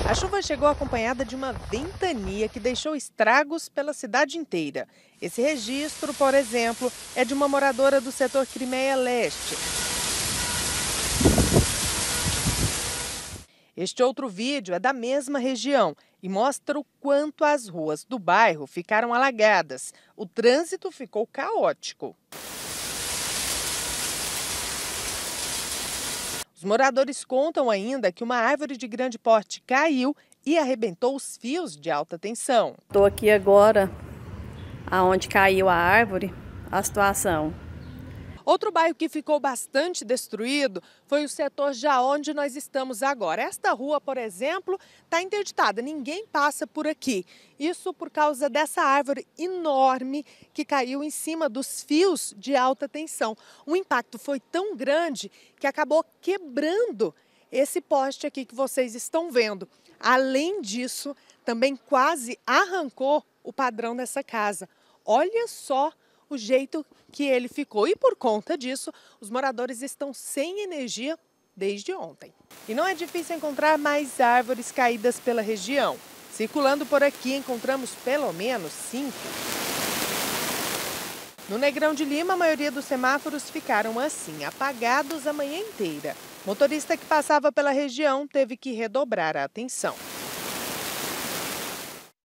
A chuva chegou acompanhada de uma ventania que deixou estragos pela cidade inteira. Esse registro, por exemplo, é de uma moradora do setor Crimeia Leste. Este outro vídeo é da mesma região e mostra o quanto as ruas do bairro ficaram alagadas. O trânsito ficou caótico. Os moradores contam ainda que uma árvore de grande porte caiu e arrebentou os fios de alta tensão. Estou aqui agora, aonde caiu a árvore, a situação. Outro bairro que ficou bastante destruído foi o setor já onde nós estamos agora. Esta rua, por exemplo, está interditada, ninguém passa por aqui. Isso por causa dessa árvore enorme que caiu em cima dos fios de alta tensão. O impacto foi tão grande que acabou quebrando esse poste aqui que vocês estão vendo. Além disso, também quase arrancou o padrão dessa casa. Olha só o jeito que ele ficou. E por conta disso, os moradores estão sem energia desde ontem. E não é difícil encontrar mais árvores caídas pela região. Circulando por aqui, encontramos pelo menos 5. No Negrão de Lima, a maioria dos semáforos ficaram assim, apagados a manhã inteira. Motorista que passava pela região teve que redobrar a atenção.